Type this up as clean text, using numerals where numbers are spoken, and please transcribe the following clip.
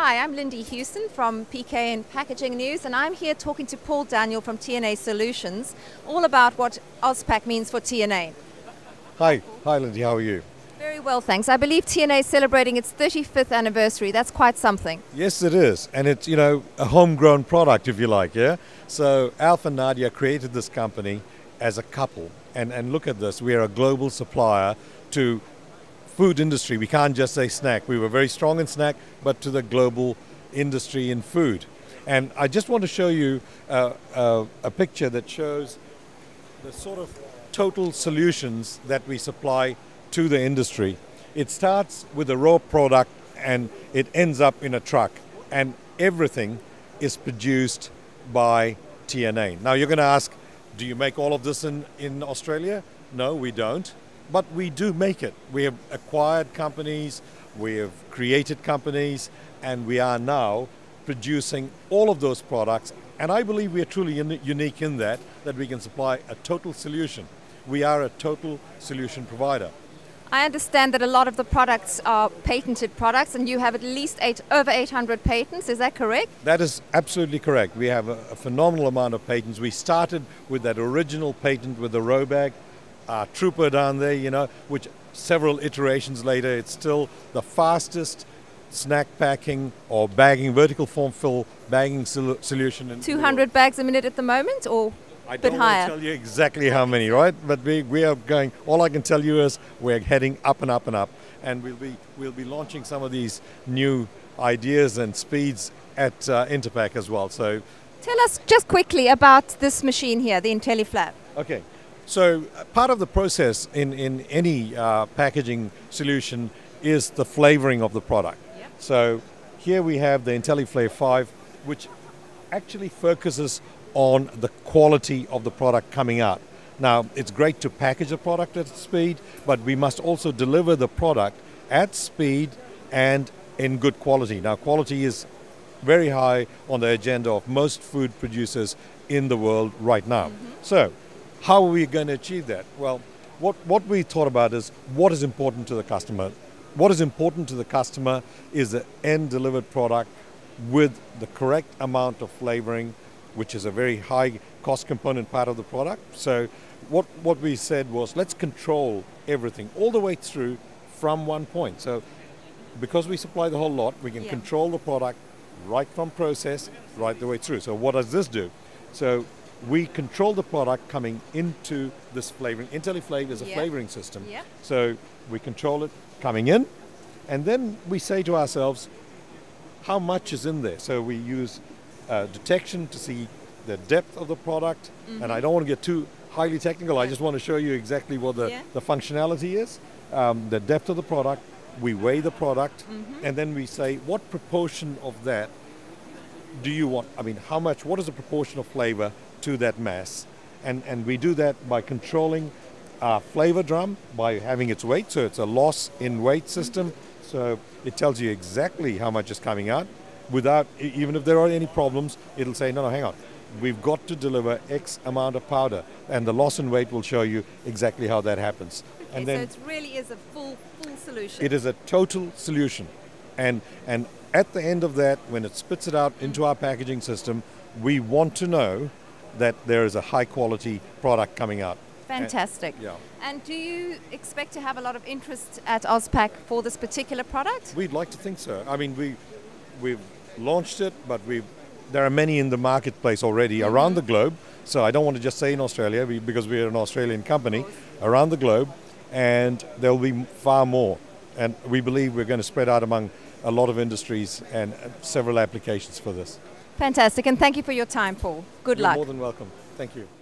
Hi, I'm Lindy Houston from PK and Packaging News, and I'm here talking to Paul Daniel from TNA Solutions, all about what AUSPACK means for TNA. Hi Lindy, how are you? Very well, thanks. I believe TNA is celebrating its 35th anniversary. That's quite something. Yes, it is, and it's a homegrown product, if you like, yeah. So Alf and Nadia created this company as a couple, and look at this. We are a global supplier to food industry. We can't just say snack. We were very strong in snack, but to the global industry in food. And I just want to show you a picture that shows the sort of total solutions that we supply to the industry. It starts with a raw product and it ends up in a truck, and everything is produced by TNA. Now you're going to ask, do you make all of this in Australia? No, we don't. But we do make it. We have acquired companies, we have created companies, and we are now producing all of those products. And I believe we are truly unique in that we can supply a total solution. We are a total solution provider. I understand that a lot of the products are patented products, and you have at least over 800 patents. Is that correct? That is absolutely correct. We have a phenomenal amount of patents. We started with that original patent with the row bag. Trooper down there, which several iterations later, it's still the fastest snack packing or bagging, vertical form fill bagging solution. 200 bags a minute at the moment, or a bit higher? I don't want to tell you exactly how many, right? But we are going, all I can tell you is we're heading up and up and up. And we'll be launching some of these new ideas and speeds at Interpack as well. So tell us just quickly about this machine here, the IntelliFlap. Okay. So part of the process in any packaging solution is the flavoring of the product. Yep. So here we have the IntelliFlave 5, which actually focuses on the quality of the product coming out. Now, it's great to package a product at speed, but we must also deliver the product at speed and in good quality. Now, quality is very high on the agenda of most food producers in the world right now. Mm-hmm. So how are we going to achieve that? Well, what we thought about is what is important to the customer. What is important to the customer is the end delivered product with the correct amount of flavoring, which is a very high cost component part of the product. So what we said was, let's control everything all the way through from one point. So because we supply the whole lot, we can control the product right from process right the way through. So what does this do? So we control the product coming into this flavoring. IntelliFlave is a flavoring system. Yep. So we control it coming in, and then we say to ourselves, how much is in there? So we use detection to see the depth of the product. Mm-hmm. And I don't want to get too highly technical. I just want to show you exactly what the functionality is. The depth of the product, we weigh the product, and then we say, what proportion of that do you want? I mean, how much, what is the proportion of flavor to that mass? And we do that by controlling our flavor drum, by having its weight. So it's a loss in weight system. So it tells you exactly how much is coming out without, even if there are any problems, it'll say, no, hang on. We've got to deliver X amount of powder. And the loss in weight will show you exactly how that happens. Okay, and then, so it really is a full solution. It is a total solution. And at the end of that, when it spits it out into our packaging system, we want to know that there is a high quality product coming out. Fantastic. And do you expect to have a lot of interest at AUSPACK for this particular product? We'd like to think so. I mean, we've launched it, but there are many in the marketplace already around the globe. So I don't want to just say in Australia, because we're an Australian company, around the globe, and there will be far more. And we believe we're going to spread out among a lot of industries and several applications for this. Fantastic, and thank you for your time, Paul. Good luck. You're more than welcome. Thank you.